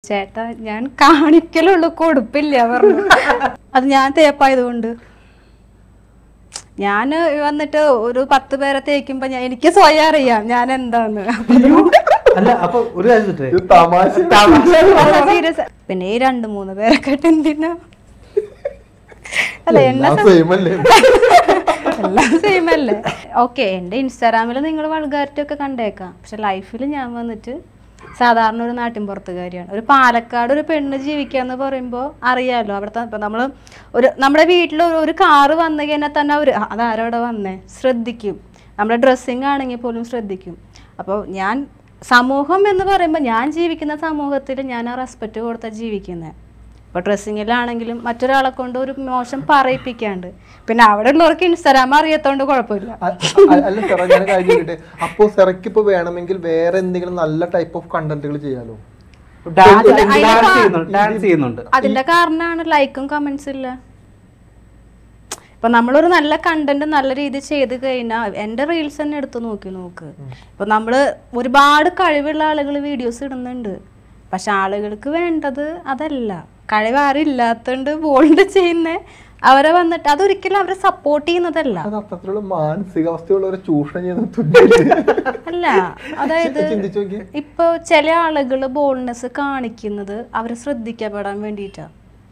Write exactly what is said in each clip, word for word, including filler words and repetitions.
ചേട്ടാ ഞാൻ കാണിക്കലുള്ളൂ, കൊടുപ്പില്ല പറഞ്ഞു. അത് ഞാൻ തേപ്പായതുകൊണ്ട്. ഞാൻ വന്നിട്ട് ഒരു പത്ത് പേരെ തേക്കുമ്പോ ഞാൻ എനിക്ക് സ്വയം അറിയാം ഞാൻ എന്താന്ന്. സീരിയസ്. പിന്നെ ഈ രണ്ടു മൂന്ന് പേരൊക്കെ എന്തിനാ? അല്ല എല്ലാം സെയിം അല്ലേ? ഓക്കെ, എന്റെ ഇൻസ്റ്റാഗ്രാമിൽ നിങ്ങൾ വൾഗാരിറ്റി ഒക്കെ കണ്ടേക്കാം, പക്ഷെ ലൈഫിൽ ഞാൻ വന്നിട്ട് സാധാരണ ഒരു നാട്ടിൻപുറത്തുകാരിയാണ്. ഒരു പാലക്കാട് ഒരു പെണ്ണ് ജീവിക്കാന്ന് പറയുമ്പോൾ അറിയാലോ, അവിടുത്തെ ഇപ്പം നമ്മൾ ഒരു നമ്മുടെ വീട്ടിൽ ഒരു കാറ് വന്നു കഴിഞ്ഞാൽ തന്നെ അവർ അതാരവിടെ വന്നേ ശ്രദ്ധിക്കും. നമ്മുടെ ഡ്രസ്സിങ് ആണെങ്കിൽ പോലും ശ്രദ്ധിക്കും. അപ്പോൾ ഞാൻ സമൂഹം എന്ന് പറയുമ്പോൾ ഞാൻ ജീവിക്കുന്ന സമൂഹത്തിൽ ഞാൻ ആ റെസ്പെക്റ്റ് കൊടുത്താൽ ജീവിക്കുന്നത്. ഇപ്പോൾ ഡ്രസ്സിങ്ങിലാണെങ്കിലും മറ്റൊരാളെ കൊണ്ട് ഒരു മോശം പറയിപ്പിക്കാണ്ട്. പിന്നെ അവിടെ ഉള്ളവർക്ക് ഇൻസ്റ്റാഗ്രാം അറിയാത്തോണ്ട് കുഴപ്പമില്ല. അപ്പോ സെറയ്ക്ക് ഇപ്പൊ വേണമെങ്കിൽ വേറെ എന്തെങ്കിലും നല്ല ടൈപ്പ് ഓഫ് കണ്ടന്റുകൾ ചെയ്യാലോ. അതിന്റെ കാരണമാണ് ലൈക്കും കമന്റ്സ് ഇല്ല. ഇപ്പൊ നമ്മളൊരു നല്ല കണ്ടന്റ് നല്ല രീതിയിൽ ചെയ്ത് കഴിഞ്ഞാൽ എന്റെ റീൽസ് തന്നെ എടുത്ത് നോക്കി നോക്ക്. ഇപ്പൊ നമ്മള് ഒരുപാട് കഴിവുള്ള ആളുകൾ വീഡിയോസ് ഇടുന്നുണ്ട്, പക്ഷെ ആളുകൾക്ക് വേണ്ടത് അതല്ല. കഴിവ് ആരും ഇല്ലാത്തോണ്ട് ബോൾഡ് ചെയ്യുന്ന അവരെ വന്നിട്ട് അതൊരിക്കലും അവരെ സപ്പോർട്ട് ചെയ്യുന്നതല്ല. അല്ല, അതായത് ഇപ്പൊ ചില ആളുകൾ ബോൾഡ്നെസ് കാണിക്കുന്നത് അവരെ ശ്രദ്ധിക്കപ്പെടാൻ വേണ്ടിയിട്ടാ.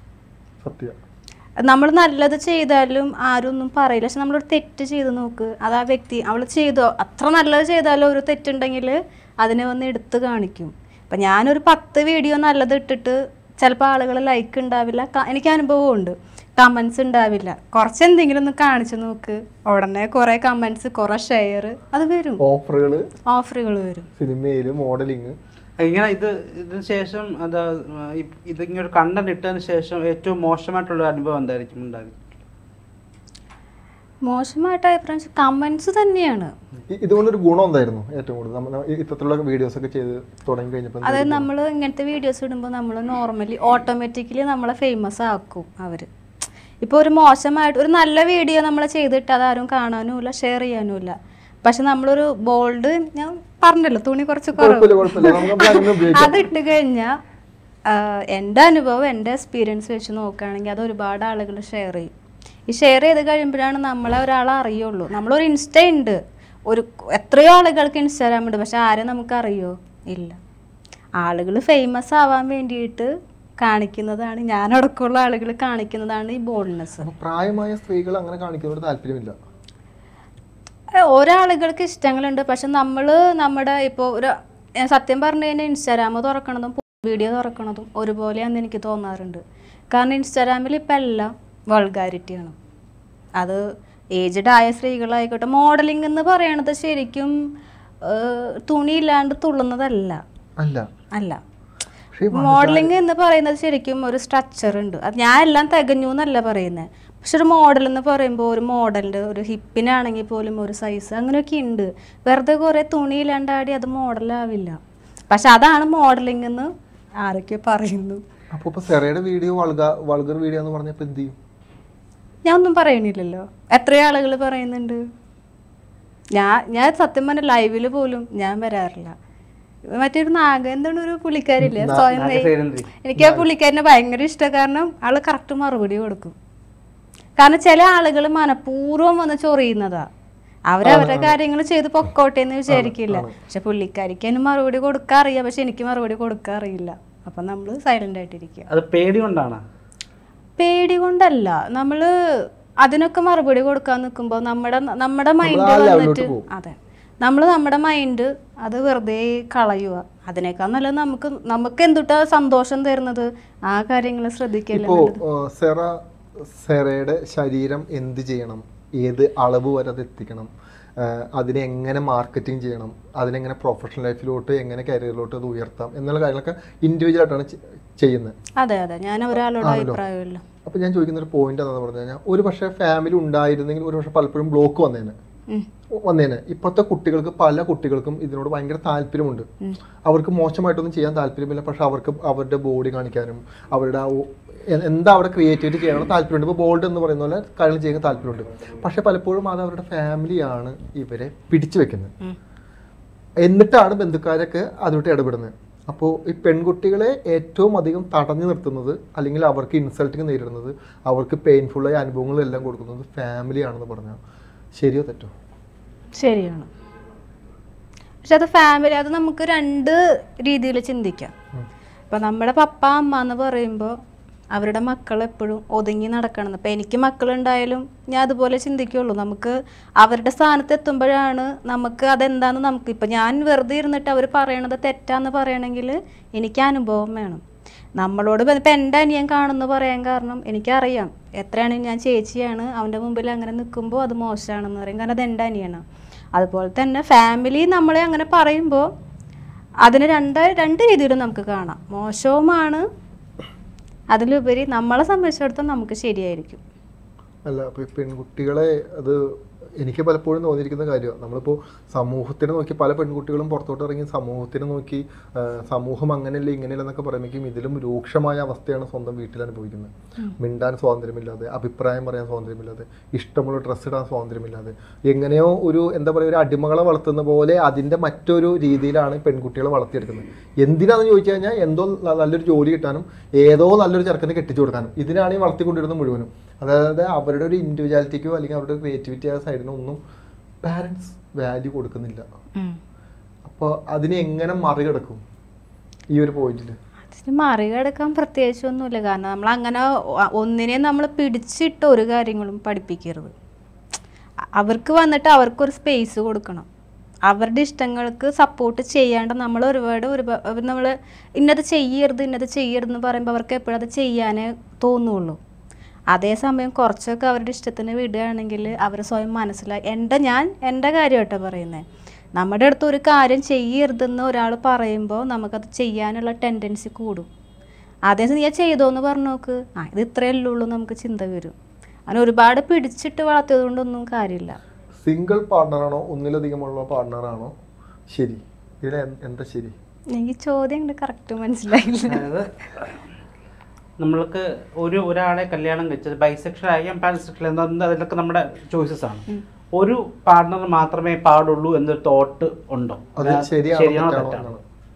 നമ്മൾ നല്ലത് ചെയ്താലും ആരും ഒന്നും പറയില്ല, പക്ഷെ നമ്മളൊരു തെറ്റ് ചെയ്ത് നോക്ക്, അത് ആ വ്യക്തി അവൾ ചെയ്തോ അത്ര നല്ലത് ചെയ്താലും ഒരു തെറ്റുണ്ടെങ്കിൽ അതിനെ വന്ന് എടുത്ത് കാണിക്കും. ഇപ്പം ഞാനൊരു പത്ത് വീഡിയോ നല്ലത് ഇട്ടിട്ട് ചിലപ്പോൾ ആളുകൾ ലൈക്ക് ഉണ്ടാവില്ല, എനിക്ക് അനുഭവം ഉണ്ട്, കമൻസ് ഉണ്ടാവില്ല. കുറച്ച് എന്തെങ്കിലും ഒന്ന് കാണിച്ചു നോക്ക്, ഉടനെ കുറെ കമൻസ്, കുറെ ഷെയർ, അത് വരും, ഓഫറുകൾ ഓഫറുകൾ വരും. സിനിമയില് മോഡലിങ് ഇങ്ങനെ ഇത് ഇതിന് ശേഷം അത് ഇതിങ്ങനെ കണ്ടന്റ് ഇട്ടതിന് ശേഷം ഏറ്റവും മോശമായിട്ടുള്ള അനുഭവം എന്തായിരിക്കും ഉണ്ടാകും? മോശമായിട്ട് അഭിപ്രായം കമന്റ്സ് തന്നെയാണ്. ഇതുകൊണ്ടൊരു ഗുണം എന്തായിരുന്നു ഏറ്റവും കൂടുതൽ ഇത്തരത്തിലുള്ള വീഡിയോസ് ഒക്കെ ചെയ്ത് തുടങ്ങി കഴിഞ്ഞപ്പോൾ? അതായത് നമ്മൾ ഇങ്ങനത്തെ വീഡിയോസ് ഇടുമ്പോൾ നമ്മൾ നോർമലി ഓട്ടോമാറ്റിക്കലി നമ്മളെ ഫേമസ് ആക്കും അവർ. ഇപ്പോൾ ഒരു മോശമായിട്ട് ഒരു നല്ല വീഡിയോ നമ്മൾ ചെയ്തിട്ട് അതാരും കാണാനുമില്ല, ഷെയർ ചെയ്യാനുമില്ല. പക്ഷെ നമ്മളൊരു ബോൾഡ്, ഞാൻ പറഞ്ഞല്ലോ തുണി കുറച്ച് കുറവ്, അതിട്ട് കഴിഞ്ഞാൽ എൻ്റെ അനുഭവം എൻ്റെ എക്സ്പീരിയൻസ് വെച്ച് നോക്കുകയാണെങ്കിൽ അത് ഒരുപാട് ആളുകൾ ഷെയർ ചെയ്യും. ഈ ഷെയർ ചെയ്ത് കഴിയുമ്പോഴാണ് നമ്മളെ ഒരാളെ അറിയുള്ളൂ. നമ്മളൊരു ഇൻസ്റ്റ ഉണ്ട്, ഒരു എത്രയോ ആളുകൾക്ക് ഇൻസ്റ്റാഗ്രാം ഉണ്ട്, പക്ഷെ ആരും നമുക്കറിയോ ഇല്ല. ആളുകൾ ഫേമസ് ആവാൻ വേണ്ടിയിട്ട് കാണിക്കുന്നതാണ്, ഞാനടക്കമുള്ള ആളുകൾ കാണിക്കുന്നതാണ് ഈ ബോൾഡ്നെസ്. പ്രായമായ സ്ത്രീകൾ അങ്ങനെ കാണിക്കുന്നവർ താല്പര്യമില്ല. ഒരാളുകൾക്ക് ഇഷ്ടങ്ങളുണ്ട്, പക്ഷെ നമ്മൾ നമ്മുടെ ഇപ്പോൾ ഒരു സത്യം പറഞ്ഞു കഴിഞ്ഞാൽ ഇൻസ്റ്റാഗ്രാം തുറക്കണതും വീഡിയോ തുറക്കണതും ഒരുപോലെയാണെന്ന് എനിക്ക് തോന്നാറുണ്ട്. കാരണം ഇൻസ്റ്റാഗ്രാമിൽ ഇപ്പം എല്ലാം വൾഗാരിറ്റിയാണ്. അത് ഏജ്ഡ് ആയ സ്ത്രീകളായിക്കോട്ടെ, മോഡലിംഗ് എന്ന് പറയണത് ശരിക്കും തുണിയില്ലാണ്ട് തുള്ളുന്നതല്ല അല്ല. മോഡലിംഗ് എന്ന് പറയുന്നത് ശരിക്കും ഒരു സ്ട്രക്ചർ ഉണ്ട്. അത് ഞാൻ എല്ലാം തികഞ്ഞു എന്നല്ല പറയുന്നത്, പക്ഷെ ഒരു മോഡൽ എന്ന് പറയുമ്പോൾ ഒരു മോഡലിൻ്റെ ഒരു ഹിപ്പിനാണെങ്കിൽ പോലും ഒരു സൈസ് അങ്ങനെയൊക്കെ ഉണ്ട്. വെറുതെ കുറേ തുണിയില്ലാണ്ടാടി അത് മോഡലാവില്ല. പക്ഷെ അതാണ് മോഡലിംഗ് എന്ന് ആരൊക്കെ പറയുന്നു. ഞാൻ ഒന്നും പറയണില്ലല്ലോ, എത്രയോ ആളുകൾ പറയുന്നുണ്ട്. ഞാൻ ഞാൻ സത്യം പറഞ്ഞ ലൈവില് പോലും ഞാൻ വരാറില്ല. മറ്റൊരു നാഗ എന്താണ് ഒരു പുള്ളിക്കാരില്ലേ സ്വയം, എനിക്ക് ആ പുള്ളിക്കാരനെ ഭയങ്കര ഇഷ്ടം. കാരണം ആള് കറക്റ്റ് മറുപടി കൊടുക്കും. കാരണം ചില ആളുകൾ മനഃപൂർവ്വം വന്ന് ചൊറിയുന്നതാ, അവരവരുടെ കാര്യങ്ങൾ ചെയ്ത് പൊക്കോട്ടെ എന്ന് വിചാരിക്കില്ല. പക്ഷെ പുള്ളിക്കാരിക്ക് അതിന് മറുപടി കൊടുക്കാൻ അറിയാം, പക്ഷെ എനിക്ക് മറുപടി കൊടുക്കാൻ അറിയില്ല. അപ്പൊ നമ്മള് സൈലന്റ് ആയിട്ടിരിക്കുക. അത് പേടി കൊണ്ടാണ്? പേടി കൊണ്ടല്ല, നമ്മള് അതിനൊക്കെ മറുപടി കൊടുക്കാൻ നിൽക്കുമ്പോൾ നമ്മുടെ നമ്മുടെ മൈൻഡ് വന്നിട്ട്, അതെ നമ്മൾ നമ്മുടെ മൈൻഡ് അത് വെറുതെ കളയുക. അതിനേക്കാൾ നല്ല നമുക്ക് നമുക്ക് എന്തുട്ടാ സന്തോഷം തരുന്നത് ആ കാര്യങ്ങൾ ശ്രദ്ധിക്കല്ലേ. സെറയുടെ ശരീരം എന്ത് ചെയ്യണം, ഏത് അളവ് വരെ അത് എത്തിക്കണം, അതിനെ എങ്ങനെ മാർക്കറ്റിംഗ് ചെയ്യണം, അതിനെങ്ങനെ പ്രൊഫഷണൽ ലൈഫിലോട്ട് എങ്ങനെ കരിയറിലോട്ട് അത് ഉയർത്താം എന്നുള്ള കാര്യങ്ങളൊക്കെ ഇൻഡിവിജ്വൽ ആയിട്ടാണ് ചെയ്യുന്നത്. അതെ അതെ, ഞാൻ ഒരാളോട് അഭിപ്രായമില്ല. അപ്പോൾ ഞാൻ ചോദിക്കുന്ന ഒരു പോയിന്റ് എന്താണെന്ന് പറഞ്ഞു കഴിഞ്ഞാൽ, ഒരു പക്ഷേ ഫാമിലി ഉണ്ടായിരുന്നെങ്കിൽ ഒരു പക്ഷേ പലപ്പോഴും ബ്ലോക്ക് വന്നേനെ വന്നേനെ ഇപ്പോഴത്തെ കുട്ടികൾക്ക്, പല കുട്ടികൾക്കും ഇതിനോട് ഭയങ്കര താല്പര്യമുണ്ട്. അവർക്ക് മോശമായിട്ടൊന്നും ചെയ്യാൻ താല്പര്യമില്ല, പക്ഷെ അവർക്ക് അവരുടെ ബോഡി കാണിക്കാനും അവരുടെ എന്താ അവിടെ ക്രിയേറ്റിവിറ്റി ചെയ്യാനുള്ള താല്പര്യമുണ്ട്. ഇപ്പോൾ ബോൾഡ് എന്ന് പറയുന്ന പോലെ കാര്യങ്ങൾ ചെയ്യാൻ താല്പര്യമുണ്ട്. പക്ഷെ പലപ്പോഴും അത് അവരുടെ ഫാമിലിയാണ് ഇവരെ പിടിച്ചു വെക്കുന്നത്. എന്നിട്ടാണ് ബന്ധുക്കാരൊക്കെ അതിലോട്ട് ഇടപെടുന്നത്. അപ്പോൾ ഈ പെൺകുട്ടികളെ ഏറ്റവും അധികം തടഞ്ഞു നിർത്തുന്നത് അല്ലെങ്കിൽ അവർക്ക് ഇൻസൾട്ടിങ് നേരിടുന്നത് അവർക്ക് പെയിൻഫുള്ളായ അനുഭവങ്ങളെല്ലാം കൊടുക്കുന്നത് ഫാമിലിയാണെന്ന് പറഞ്ഞാൽ ശരിയോ തെറ്റോ? ശരിയാണ്. പക്ഷെ അത് ഫാമിലി, അത് നമുക്ക് രണ്ട് രീതിയിൽ ചിന്തിക്കാം. ഇപ്പം നമ്മുടെ പപ്പ അമ്മ എന്ന് പറയുമ്പോൾ അവരുടെ മക്കൾ എപ്പോഴും ഒതുങ്ങി നടക്കണം. ഇപ്പം എനിക്ക് മക്കളുണ്ടായാലും ഞാൻ അതുപോലെ ചിന്തിക്കുള്ളൂ. നമുക്ക് അവരുടെ സ്ഥാനത്ത് എത്തുമ്പോഴാണ് നമുക്ക് അതെന്താണെന്ന് നമുക്ക്, ഇപ്പം ഞാൻ വെറുതെ ഇരുന്നിട്ട് അവർ പറയണത് തെറ്റാന്ന് പറയണമെങ്കിൽ എനിക്ക് അനുഭവം വേണം. നമ്മളോട് ഇപ്പം എൻ്റെ അനിയൻ കാണുമെന്ന് പറയാൻ കാരണം എനിക്കറിയാം എത്രയാണെങ്കിൽ ഞാൻ ചേച്ചിയാണ്, അവൻ്റെ മുമ്പിൽ അങ്ങനെ നിൽക്കുമ്പോൾ അത് മോശമാണെന്ന് പറയും, കാരണം അത് എൻ്റെ അനിയനാണ്. അതുപോലെ തന്നെ ഫാമിലി നമ്മളെ അങ്ങനെ പറയുമ്പോൾ അതിന് രണ്ട് രണ്ട് രീതിയിലും നമുക്ക് കാണാം. മോശവുമാണ്, അതിലുപരി നമ്മളെ സംബന്ധിച്ചിടത്തോളം നമുക്ക് ശരിയായിരിക്കും. അല്ല, അപ്പോൾ ഈ പെൺകുട്ടികളെ അത് എനിക്ക് പലപ്പോഴും തോന്നിയിരിക്കുന്ന കാര്യമാണ്. നമ്മളിപ്പോൾ സമൂഹത്തിനെ നോക്കി പല പെൺകുട്ടികളും പുറത്തോട്ട് ഇറങ്ങി സമൂഹത്തിനെ നോക്കി സമൂഹം അങ്ങനെയല്ല ഇങ്ങനെയല്ല എന്നൊക്കെ പറയുമ്പോഴേക്കും ഇതിലും രൂക്ഷമായ അവസ്ഥയാണ് സ്വന്തം വീട്ടിൽ അനുഭവിക്കുന്നത്. മിണ്ടാൻ സ്വാതന്ത്ര്യമില്ലാതെ, അഭിപ്രായം പറയാൻ സ്വാതന്ത്ര്യമില്ലാതെ, ഇഷ്ടമുള്ള ഡ്രസ്സ് ഇടാൻ സ്വാതന്ത്ര്യമില്ലാതെ, എങ്ങനെയോ ഒരു എന്താ പറയുക ഒരു അടിമകളെ വളർത്തുന്ന പോലെ അതിൻ്റെ മറ്റൊരു രീതിയിലാണ് പെൺകുട്ടികളെ വളർത്തിയെടുക്കുന്നത്. എന്തിനാണെന്ന് ചോദിച്ചു കഴിഞ്ഞാൽ എന്തോ നല്ലൊരു ജോലി കിട്ടാനും ഏതോ നല്ലൊരു ചെറുക്കനെ കെട്ടിച്ചു കൊടുക്കാനും ഇതിനാണ് ഈ വളർത്തിക്കൊണ്ടിരുന്നത് മുഴുവനും. അതായത് അവരുടെ ഒരു ഇൻഡിവിജ്വാലിറ്റിക്കോ അല്ലെങ്കിൽ അവരുടെ ക്രിയേറ്റിവിറ്റി ആ സൈഡിനോ ഒന്നും പാരൻസ് വാല്യൂ കൊടുക്കുന്നില്ല. അപ്പോൾ അതിനെ എങ്ങനെ മറികടക്കും ഈ ഒരു പോയിന്റിൽ? അതിന് മറികടക്കാൻ പ്രത്യേകിച്ചൊന്നുമില്ല. കാരണം നമ്മൾ അങ്ങനെ ഒന്നിനെ നമ്മൾ പിടിച്ചിട്ട് ഒരു കാര്യങ്ങളും പഠിപ്പിക്കരുത്. അവർക്ക് വന്നിട്ട് അവർക്കൊരു സ്പേസ് കൊടുക്കണം. അവരുടെ ഇഷ്ടങ്ങൾക്ക് സപ്പോർട്ട് ചെയ്യാണ്ട് നമ്മൾ ഒരുപാട് ഒരുപാട് നമ്മൾ ഇന്നത് ചെയ്യരുത് ഇന്നത് ചെയ്യരുതെന്ന് പറയുമ്പോൾ അവർക്ക് എപ്പോഴും അത് ചെയ്യാനേ തോന്നുള്ളൂ. അതേസമയം കുറച്ചൊക്കെ അവരുടെ ഇഷ്ടത്തിന് വിടുകയാണെങ്കിൽ അവർ സ്വയം മനസ്സിലായി. എൻ്റെ ഞാൻ എൻ്റെ കാര്യമായിട്ടാണ് പറയുന്നത്. നമ്മുടെ അടുത്ത് ഒരു കാര്യം ചെയ്യരുതെന്ന് ഒരാൾ പറയുമ്പോൾ നമുക്കത് ചെയ്യാനുള്ള ടെൻഡൻസി കൂടും. അതേസമയം ഞാൻ ചെയ്തോന്ന് പറഞ്ഞു നോക്ക്, ആ ഇത് ഇത്രയല്ലേ ഉള്ളൂ നമുക്ക് ചിന്ത വരും. അങ്ങനെ ഒരുപാട് പിടിച്ചിട്ട് വളർത്തിയത് കൊണ്ടൊന്നും കാര്യമില്ല. സിംഗിൾ പാർട്ണറാണോ ഒന്നിലധികമുള്ള പാർട്ണറാണോ ശരി? ഇതിൽ എന്താ ശരി? എനിക്ക് ചോദ്യം കറക്റ്റ് മനസ്സിലായില്ല. നമ്മൾക്ക് ഒരു ഒരാളെ കല്യാണം കഴിച്ചത് ബൈസെക്ഷൽ ആയിരിക്കാം പാൻസെക്ഷൽ എന്താ അതിലൊക്കെ നമ്മുടെ ചോയ്സസ് ആണ്. ഒരു പാർട്ണർ മാത്രമേ പാടുള്ളൂ എന്നൊരു തോട്ട് ഉണ്ടോ? ശരിയാണോ തെറ്റാണോ?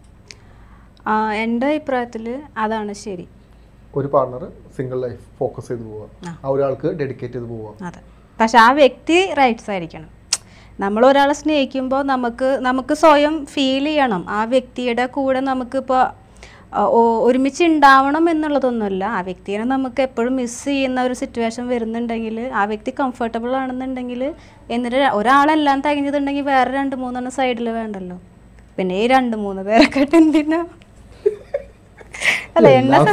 എൻ്റെ അഭിപ്രായത്തിൽ അതാണ് ശരി. ഒരു പാർട്ണർ സിംഗിൾ ലൈഫ് ഫോക്കസ് ചെയ്ത് പോവുക, ആ ഒരാൾക്ക് ഡെഡിക്കേറ്റ് ചെയ്ത് പോവുക. അതെ, പക്ഷെ ആ വ്യക്തി റൈറ്റ്സ് ആയിരിക്കണം. നമ്മൾ ഒരാളെ സ്നേഹിക്കുമ്പോൾ നമുക്ക് നമുക്ക് സ്വയം ഫീൽ ചെയ്യണം ആ വ്യക്തിയുടെ കൂടെ നമുക്കിപ്പോൾ ഒരുമിച്ച് ഉണ്ടാവണം എന്നുള്ളതൊന്നുമല്ല. ആ വ്യക്തിയെ നമുക്ക് എപ്പോഴും മിസ് ചെയ്യുന്ന ഒരു സിറ്റുവേഷൻ വരുന്നുണ്ടെങ്കിൽ, ആ വ്യക്തി കംഫർട്ടബിൾ ആണെന്നുണ്ടെങ്കിൽ, എന്നിട്ട് ഒരാളെല്ലാം തികഞ്ഞതുണ്ടെങ്കിൽ വേറെ രണ്ട് മൂന്നെണ്ണം സൈഡിൽ വേണ്ടല്ലോ. പിന്നെ ഈ രണ്ട് മൂന്ന് പേരൊക്കെ എന്തിനാ? അല്ല, എല്ലാം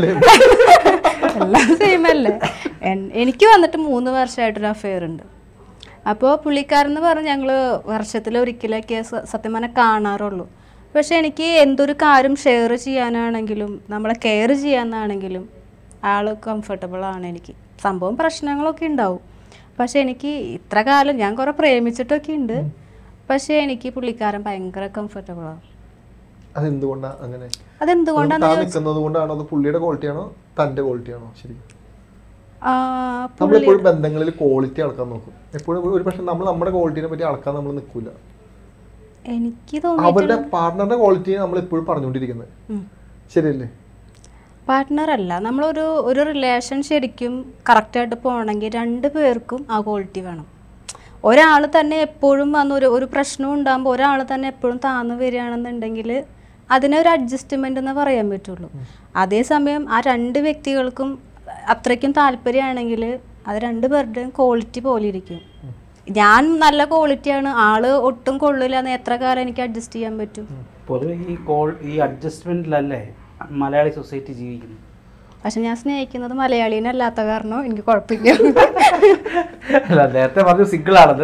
സെയിം അല്ലേ? എനിക്ക് വന്നിട്ട് മൂന്ന് വർഷമായിട്ടൊരു അഫെയർ ഉണ്ട്. അപ്പോൾ പുള്ളിക്കാരെന്ന് പറഞ്ഞ് ഞങ്ങൾ വർഷത്തിൽ ഒരിക്കലൊക്കെ സത്യം പറഞ്ഞാൽ കാണാറുള്ളൂ. പക്ഷെ എനിക്ക് എന്തൊരു കാര്യം ഷെയർ ചെയ്യാനാണെങ്കിലും നമ്മളെ കെയർ ചെയ്യാനാണെങ്കിലും ആൾ കംഫർട്ടബിൾ ആണ്. എനിക്ക് സംഭവം പ്രശ്നങ്ങളൊക്കെ ഉണ്ടാവും, പക്ഷെ എനിക്ക് ഇത്ര കാലം ഞാൻ കുറേ പ്രേമിച്ചിട്ടൊക്കെ ഉണ്ട്, പക്ഷെ എനിക്ക് പുള്ളിക്കാരൻ ഭയങ്കര കംഫർട്ടബിളാണ്. അതെന്തുകൊണ്ടാണ് അങ്ങനെ? അതെന്തുകൊണ്ടാണ് പുള്ളിയുടെ ക്വാളിറ്റിയാണോ തൻ്റെ ക്വാളിറ്റിയാണോ? ശരി, നമ്മളെപ്പോഴും ബന്ധങ്ങളിൽ ക്വാളിറ്റി അളക്കാൻ നോക്കും. എപ്പോഴും ഒരു പക്ഷെ നമ്മൾ നമ്മുടെ ക്വാളിറ്റിനെ പറ്റി അളക്കാൻ നമ്മൾ നിൽക്കില്ല. എനിക്ക് അവരുടെ പാർട്ണറുടെ ക്വാളിറ്റി നമ്മൾ എപ്പോഴും പറഞ്ഞുകൊണ്ടിരിക്കുന്നത് ശരിയല്ലേ? പാർട്ട്ണർ അല്ല, നമ്മളൊരു ഒരു റിലേഷൻ ശരിക്കും കറക്റ്റായിട്ട് പോകണമെങ്കിൽ രണ്ട് പേർക്കും ആ ക്വാളിറ്റി വേണം. ഒരാൾ തന്നെ എപ്പോഴും വന്ന് ഒരു ഒരു പ്രശ്നം ഉണ്ടാകുമ്പോൾ ഒരാൾ തന്നെ എപ്പോഴും താന്നു വരികയാണെന്നുണ്ടെങ്കിൽ അതിനൊരു അഡ്ജസ്റ്റ്മെൻ്റ് എന്ന് പറയാൻ പറ്റുള്ളൂ. അതേസമയം ആ രണ്ട് വ്യക്തികൾക്കും അത്രയ്ക്കും താല്പര്യമാണെങ്കിൽ അത് രണ്ട് പേരുടെയും ക്വാളിറ്റി പോലെ ഇരിക്കും. ഞാൻ നല്ല ക്വാളിറ്റിയാണ്, ആള് ഒട്ടും കൊള്ളില്ല എന്ന് എത്ര കാലം എനിക്ക് അഡ്ജസ്റ്റ് ചെയ്യാൻ പറ്റും? പൊതുവെ ഈ കോൾ ഈ അഡ്ജസ്റ്റ്മെന്റിലല്ലേ മലയാളി സൊസൈറ്റി ജീവിക്കുന്നു. പക്ഷെ ഞാൻ സ്നേഹിക്കുന്നത് മലയാളീനെ അല്ലാത്ത കാരണം എനിക്ക് കുഴപ്പമില്ല. നേരത്തെ പറഞ്ഞു സിംഗിൾ ആണത്.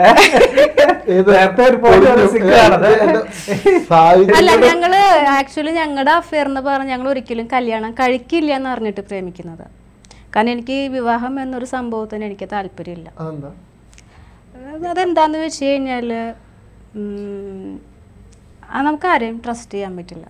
അല്ല, ഞങ്ങള് ആക്ച്വലി ഞങ്ങളുടെ അഫെയർ എന്ന് പറഞ്ഞാൽ ഞങ്ങൾ ഒരിക്കലും കല്യാണം കഴിക്കില്ല എന്ന് പറഞ്ഞിട്ട് പ്രേമിക്കുന്നത്. കാരണം എനിക്ക് വിവാഹം എന്നൊരു സംഭവത്തിന് എനിക്ക് താല്പര്യമില്ല. അതെന്താന്ന് വെച്ച് കഴിഞ്ഞാൽ നമുക്ക് ആരെയും ട്രസ്റ്റ് ചെയ്യാൻ പറ്റില്ല.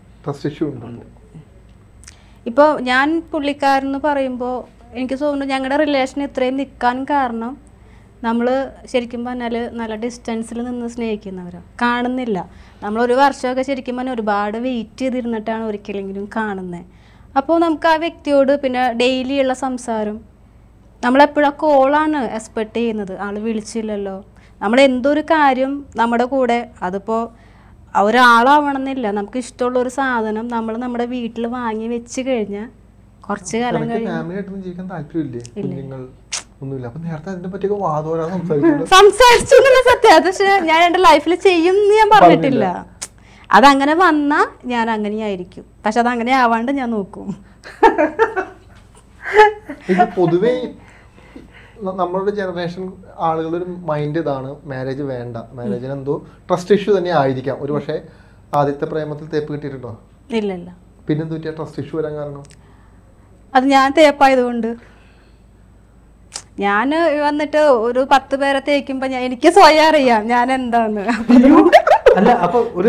ഇപ്പോൾ ഞാൻ പുള്ളിക്കാരെന്ന് പറയുമ്പോൾ എനിക്ക് തോന്നുന്നു ഞങ്ങളുടെ റിലേഷൻ ഇത്രയും നിൽക്കാൻ കാരണം നമ്മൾ ശരിക്കും പറഞ്ഞാൽ നല്ല ഡിസ്റ്റൻസിൽ നിന്ന് സ്നേഹിക്കുന്നവരാണ്, കാണുന്നില്ല. നമ്മളൊരു വർഷമൊക്കെ ശരിക്കും പറഞ്ഞാൽ ഒരുപാട് വെയിറ്റ് ചെയ്തിരുന്നിട്ടാണ് ഒരിക്കലെങ്കിലും കാണുന്നത്. അപ്പോൾ നമുക്ക് ആ വ്യക്തിയോട് പിന്നെ ഡെയിലി ഉള്ള സംസാരം, നമ്മളെപ്പോഴും ആ കോളാണ് എക്സ്പെക്റ്റ് ചെയ്യുന്നത്. ആൾ വിളിച്ചില്ലല്ലോ, നമ്മൾ എന്തൊരു കാര്യം നമ്മുടെ കൂടെ, അതിപ്പോൾ ഒരാളാവണമെന്നില്ല, നമുക്ക് ഇഷ്ടമുള്ള ഒരു സാധനം നമ്മൾ നമ്മുടെ വീട്ടിൽ വാങ്ങി വെച്ച് കഴിഞ്ഞാൽ കുറച്ച് കാലം കഴിഞ്ഞ് ജീവിക്കാൻ താല്പര്യമില്ലേ? കുഞ്ഞുങ്ങൾ ഒന്നുമില്ല. അപ്പൊ നേരത്തെ അതിനെ പറ്റിയൊക്കെ വാദോരാ സംസാരിച്ചു സംസാരിച്ചു എന്നുള്ള സത്യം. അത് പക്ഷെ ഞാൻ എൻ്റെ ലൈഫിൽ ചെയ്യും എന്ന് ഞാൻ പറഞ്ഞിട്ടില്ല. അതങ്ങനെ വന്നാൽ ഞാൻ അങ്ങനെയായിരിക്കും, പക്ഷെ അതങ്ങനെ ആവാണ്ട് ഞാൻ നോക്കും. ഇത് പൊതുവേ നമ്മളുടെ ജനറേഷൻ ആളുകളുടെ ഒരു മൈൻഡ് ഇതാണ്, മാരേജ് വേണ്ട, മാരേജിന് എന്തോ ട്രസ്റ്റ് ഇഷ്യൂ തന്നെ ആയിരിക്കാം. ഒരു പക്ഷേ ആദ്യത്തെ പ്രേമത്തിൽ തേപ്പ് കിട്ടിയിട്ടുണ്ടോ? ഇല്ല ഇല്ല. പിന്നെന്ത് പറ്റിയ ട്രസ്റ്റ് ഇഷ്യൂ വരാൻ കാരണം? അത് ഞാൻ തേപ്പായതുകൊണ്ട്. ഞാൻ വന്നിട്ട് ഒരു പത്ത് പേരെ തേക്കുമ്പോ ഞാൻ എനിക്ക് സ്വയം അറിയാം ഞാൻ എന്താന്ന്. അല്ല അപ്പൊ ഒരു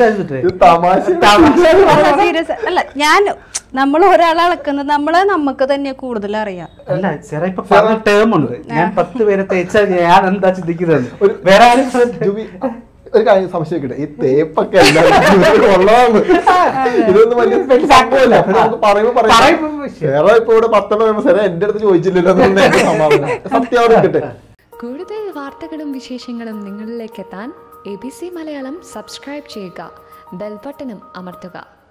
സീരിയസ് അല്ല, ഞാൻ നമ്മൾ ഒരാളെ അളക്കുന്നത് നമ്മളെ നമുക്ക് തന്നെ കൂടുതൽ അറിയാം. അല്ല ചെറിയ ഇപ്പൊ പറഞ്ഞ ടേം ഉണ്ട്, ഞാൻ പത്ത് പേരെ തേച്ചാൽ ഞാൻ എന്താ ചിന്തിക്കുന്നത്. വേറെ ഒരു കാര്യം സംശയിക്കട്ടെ, ഈ തേപ്പൊക്കെ ഉള്ളതാണ്, ഇതൊന്നും വലിയ സംഭവമല്ല. നമുക്ക് പറയുമ്പോ പറയാം, വേറെ ഇപ്പൊ ഇവിടെ പത്തെണ്ണം സാറേ എന്റെ അടുത്ത് ചോദിച്ചില്ലല്ലോ സത്യം കിട്ടെ. കൂടുതൽ വാർത്തകളും വിശേഷങ്ങളും നിങ്ങളിലേക്ക് എത്താൻ A B C Malayalam subscribe ചെയ്യുക, ബെൽ ബട്ടണും അമർത്തുക.